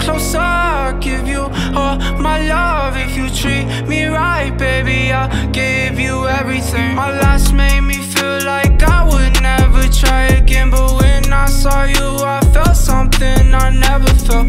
closer, I'll give you all my love. If you treat me right, baby, I'll give you everything. My last made me feel like I would never try again, but when I saw you, I felt something I never felt